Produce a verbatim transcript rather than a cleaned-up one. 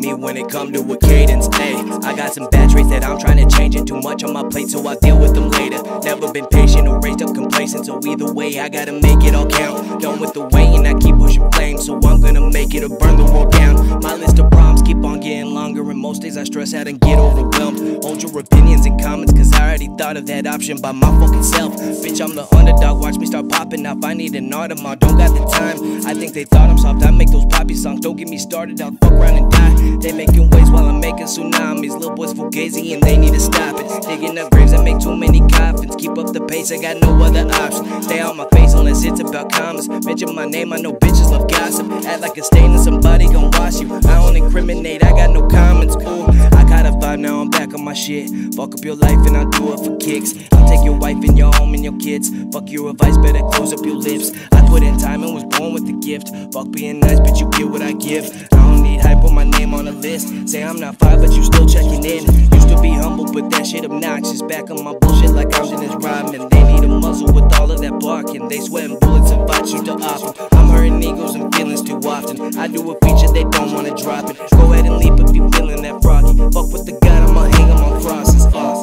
me when it come to a cadence. Hey, I got some bad traits that I'm trying to change, and too much on my plate, so I'll deal with them later. Never been patient or raised up complacent, so either way I gotta make it all count. Done with the waiting, I keep pushing flames, so I'm gonna make it or burn the world down. My list of problems keep on getting longer, and most days I stress out and get overwhelmed. Hold your opinions and comments, cause I already thought of that option by my fucking self. Bitch, I'm the underdog, watch me start popping off. I need an Audemars, don't got the time. I think they thought I'm soft, I make those poppy songs. Don't get me started, I'll fuck around and die. They making waves while I'm making tsunamis. Little boys fugazi and they need to stop it. Digging up graves, I make too many coffins. Keep up the pace, I got no other option. Stay on my face unless it's about commas. Mention my name, I know bitches love gossip. Act like a stain and somebody gon' wash you. I don't incriminate, I got no comments. Ooh, I got a vibe, now I'm back on my shit. Fuck up your life and I'll do it for kicks. I'll take your wife and your home and your kids. Fuck your advice, better close up your lips. I put in time and was born with the gift. Fuck being nice, but you get what I give. I don't need hype, put my name on the list. Say I'm not five, but you still checking in. Used to be humble, but that shit obnoxious. Back on my bullshit like I'm Dennis Rodman. They need a muzzle with all of that barking. They sweating bullets if I shoot the offer. I'm hurting egos and feelings too often. I do a feature, they don't wanna drop it. Go ahead and leap if you feeling that froggy. Fuck with the God, I'ma hang 'em on crosses. Uh.